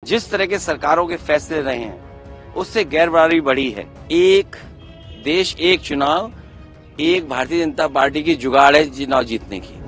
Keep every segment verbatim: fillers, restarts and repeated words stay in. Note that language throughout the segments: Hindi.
जिस तरह के सरकारों के फैसले रहे हैं उससे गैर बराबरी बढ़ी है। एक देश एक चुनाव, एक भारतीय जनता पार्टी की जुगाड़ है चुनाव जीतने की।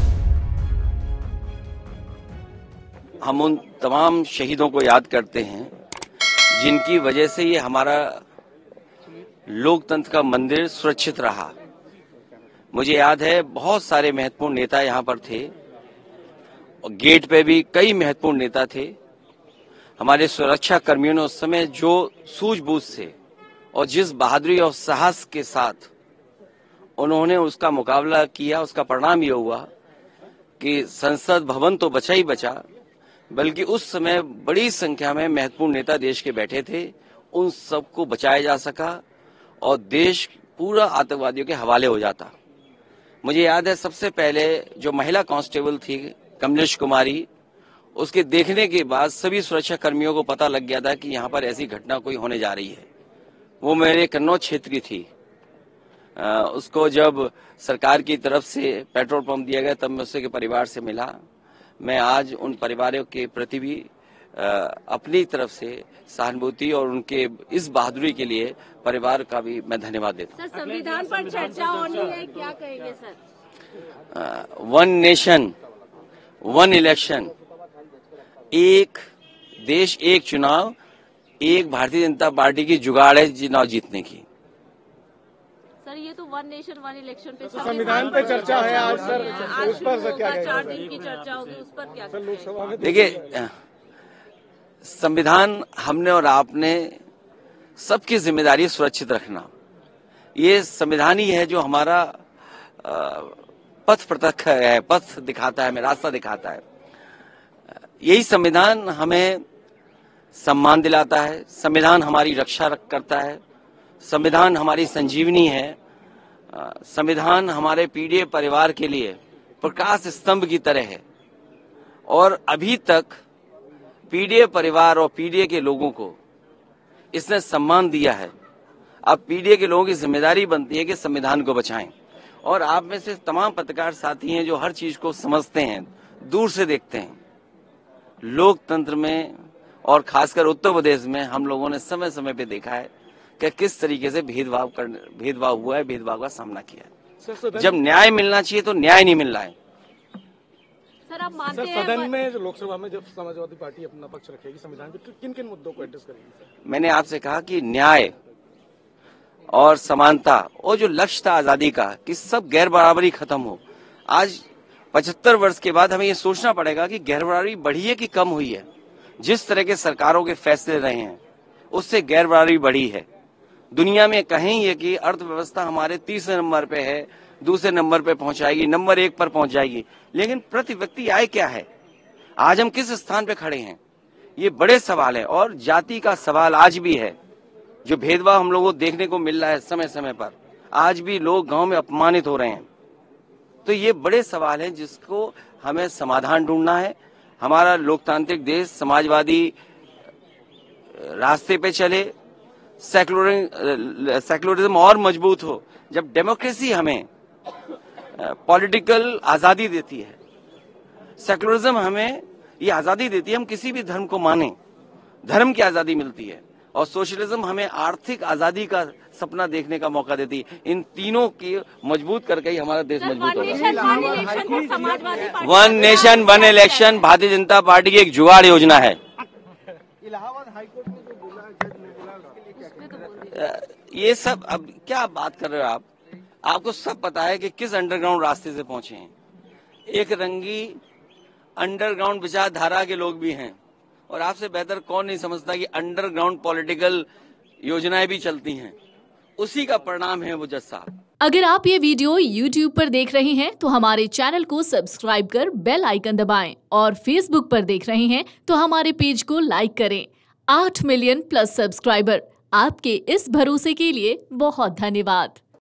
हम उन तमाम शहीदों को याद करते हैं जिनकी वजह से ये हमारा लोकतंत्र का मंदिर सुरक्षित रहा। मुझे याद है बहुत सारे महत्वपूर्ण नेता यहाँ पर थे और गेट पे भी कई महत्वपूर्ण नेता थे। हमारे सुरक्षा कर्मियों ने उस समय जो सूझबूझ से और जिस बहादुरी और साहस के साथ उन्होंने उसका मुकाबला किया, उसका परिणाम ये हुआ कि संसद भवन तो बचा ही बचा, बल्कि उस समय बड़ी संख्या में महत्वपूर्ण नेता देश के बैठे थे, उन सबको बचाया जा सका और देश पूरा आतंकवादियों के हवाले हो जाता। मुझे याद है सबसे पहले जो महिला कांस्टेबल थी कमलेश कुमारी, उसके देखने के बाद सभी सुरक्षा कर्मियों को पता लग गया था कि यहाँ पर ऐसी घटना कोई होने जा रही है। वो मेरे कन्नौज क्षेत्र की थी। आ, उसको जब सरकार की तरफ से पेट्रोल पंप दिया गया तब मैं उसके परिवार से मिला। मैं आज उन परिवारों के प्रति भी आ, अपनी तरफ से सहानुभूति और उनके इस बहादुरी के लिए परिवार का भी मैं धन्यवाद देता हूँ। सर, संविधान पर चर्चा होनी है, क्या कहेंगे sir? One nation one election, एक देश एक चुनाव, एक भारतीय जनता पार्टी की जुगाड़ है चुनाव जीतने की। सर, ये तो वन नेशन वन इलेक्शन पे तो संविधान पे चर्चा है आज सर, आज उस पर सर क्या कहेंगे? चार दिन की चर्चा होगी, उस पर क्या सर लोकसभा में देखिए, संविधान हमने और आपने सबकी जिम्मेदारी सुरक्षित रखना। ये संविधान ही है जो हमारा पथ प्रतख है, पथ दिखाता है, हमें रास्ता दिखाता है। यही संविधान हमें सम्मान दिलाता है, संविधान हमारी रक्षा करता है, संविधान हमारी संजीवनी है, संविधान हमारे पीड़ित परिवार के लिए प्रकाश स्तंभ की तरह है। और अभी तक पीड़ित परिवार और पीड़ित के लोगों को इसने सम्मान दिया है। अब पीड़ित के लोगों की जिम्मेदारी बनती है कि संविधान को बचाएं। और आप में से तमाम पत्रकार साथी हैं जो हर चीज को समझते हैं, दूर से देखते हैं। लोकतंत्र में और खासकर उत्तर प्रदेश में हम लोगों ने समय समय पे देखा है कि किस तरीके से भेदभाव कर भेदभाव हुआ है, भेदभाव का सामना किया है। जब न्याय मिलना चाहिए तो न्याय नहीं मिल रहा है। सर, आप मानते सर, सदन में लोकसभा में जब समाजवादी पार्टी अपना पक्ष रखेगी संविधान पे, किन किन मुद्दों को एड्रेस करेगी? मैंने आपसे कहा कि न्याय और समानता और जो लक्ष्य था आजादी का कि सब गैर बराबरी खत्म हो। आज पचहत्तर वर्ष के बाद हमें ये सोचना पड़ेगा कि गैर बराबरी बढ़ी है कि कम हुई है। जिस तरह के सरकारों के फैसले रहे हैं उससे गैर बराबरी बढ़ी है। दुनिया में कहीं ये कि अर्थव्यवस्था हमारे तीसरे नंबर पे है, दूसरे नंबर पे पहुंचाएगी, नंबर एक पर पहुंच जाएगी, लेकिन प्रति व्यक्ति आय क्या है? आज हम किस स्थान पे खड़े हैं? ये बड़े सवाल है। और जाति का सवाल आज भी है। जो भेदभाव हम लोगों को देखने को मिल रहा है समय समय पर, आज भी लोग गांव में अपमानित हो रहे हैं। तो ये बड़े सवाल हैं जिसको हमें समाधान ढूंढना है। हमारा लोकतांत्रिक देश समाजवादी रास्ते पे चले, सेक्युलर सेक्युलरिज्म और मजबूत हो। जब डेमोक्रेसी हमें पॉलिटिकल आजादी देती है, सेक्युलरिज्म हमें ये आजादी देती है हम किसी भी धर्म को माने, धर्म की आजादी मिलती है। और सोशलिज्म हमें आर्थिक आजादी का सपना देखने का मौका देती है। इन तीनों की मजबूत करके ही हमारा देश मजबूत होगा। One nation one election Bharatiya Janata party की एक जुगाड़ योजना है। इलाहाबाद हाईकोर्ट में जो बोला जज ने बोला, ये सब अब क्या बात कर रहे हो आप? आपको सब पता है कि किस अंडरग्राउंड रास्ते से पहुंचे हैं। एक रंगी अंडरग्राउंड विचारधारा के लोग भी हैं और आपसे बेहतर कौन नहीं समझता कि अंडरग्राउंड पॉलिटिकल योजनाएं भी चलती हैं। उसी का परिणाम है वो जज साहब। अगर आप ये वीडियो यूट्यूब पर देख रहे हैं तो हमारे चैनल को सब्सक्राइब कर बेल आइकन दबाएं और फेसबुक पर देख रहे हैं तो हमारे पेज को लाइक करें। आठ मिलियन प्लस सब्सक्राइबर, आपके इस भरोसे के लिए बहुत धन्यवाद।